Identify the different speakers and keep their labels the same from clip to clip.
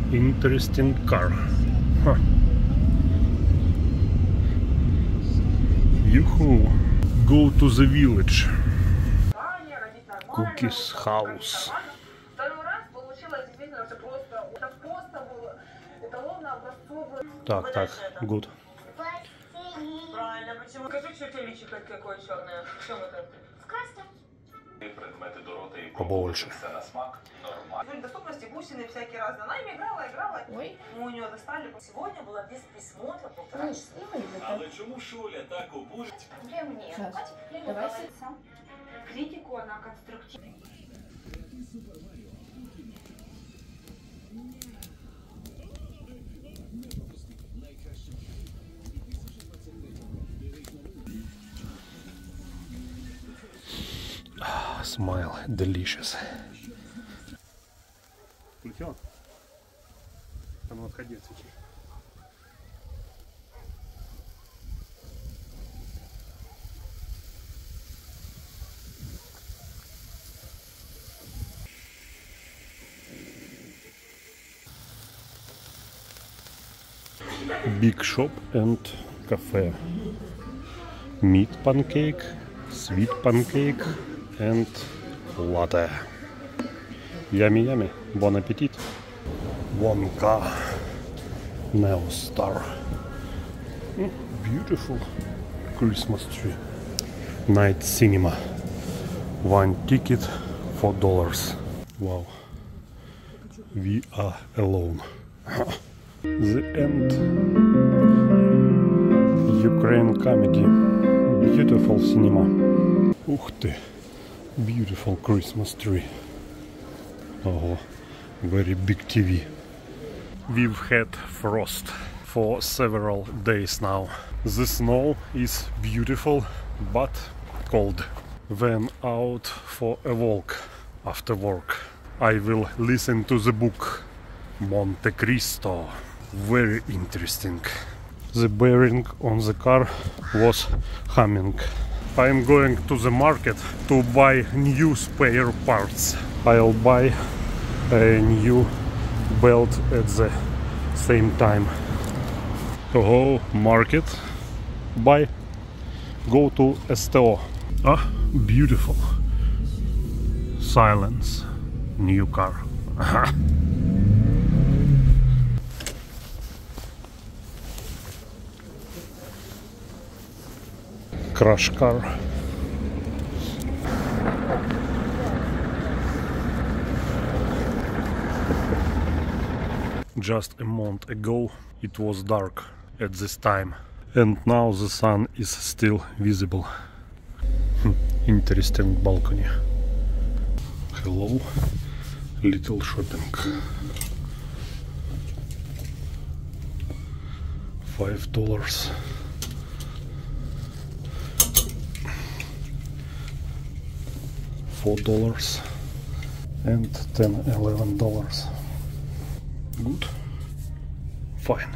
Speaker 1: Interesting car. Huh. Yoo-hoo. Go to the village. Cookies house. Так, good.
Speaker 2: Правильно, почему? Скажи, что у тебя личико какое черное? В чем это? В красном.
Speaker 3: Предметы Дороти и
Speaker 1: Побольше.
Speaker 3: все на смак. Нормально.
Speaker 2: Доступности бусины всякие разные. Она ими играла.
Speaker 4: Ой.
Speaker 2: Мы у нее достали. Сегодня была без присмотра 1,5 часа.
Speaker 3: Але чому Шуля так обурить?
Speaker 4: Для мне. Давай сам.
Speaker 2: Критику она конструктивна.
Speaker 1: Smile, delicious.
Speaker 5: Летел? Там отходи сейчас.
Speaker 1: Big shop and cafe. Meat pancake, sweet pancake and latte. Yummy, yummy. Bon appetit. Wonka. Neostar. Beautiful Christmas tree. Night cinema. One ticket, $4. Wow. We are alone. The end. Ukraine comedy. Beautiful cinema. Ух ты. Beautiful Christmas tree. Oh, very big TV. We've had frost for several days now. The snow is beautiful but cold. When out for a walk after work, I will listen to the book Monte Cristo. Very interesting. The bearing on the car was humming. I'm going to the market to buy new spare parts. I'll buy a new belt at the same time. Oh, market. Buy. Go to STO. Ah, beautiful. Silence. New car. Crash car. Just a month ago it was dark at this time, and now the sun is still visible. Interesting balcony. Hello, little shopping. $5. $4 and $10–11. Good, fine,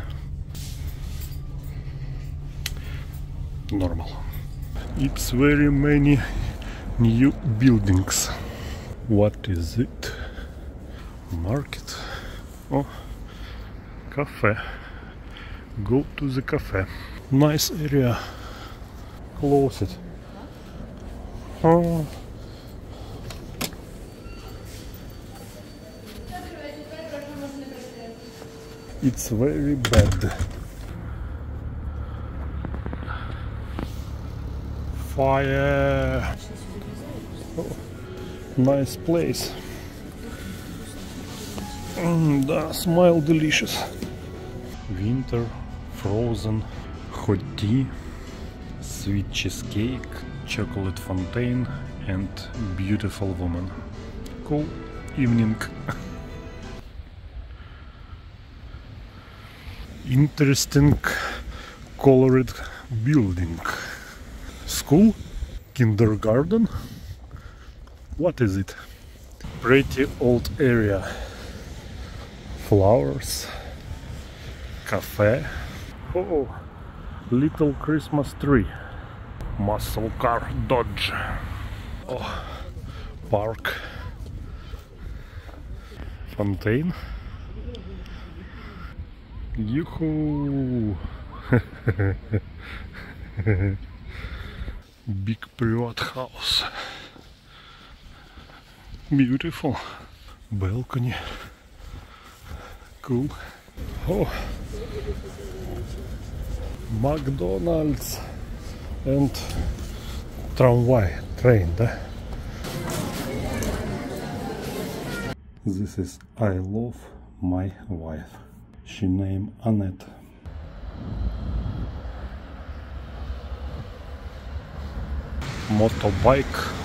Speaker 1: normal. It's very many new buildings. What is it? Market? Oh, cafe. Go to the cafe. Nice area. Close it. Oh. It's very bad. Fire! Oh, nice place. Да, smile delicious. Winter, frozen, hot tea, sweet cheesecake, chocolate fountain and beautiful woman. Cool evening. Interesting colored building. School? Kindergarten? What is it? Pretty old area. Flowers. Cafe. Oh, little Christmas tree. Muscle car Dodge. Oh, park. Fountain. Yoo-hoo! Big private house. Beautiful. Balcony. Cool. Oh! McDonald's and tramway train, да? This is I love my wife. She named Annette. Motorbike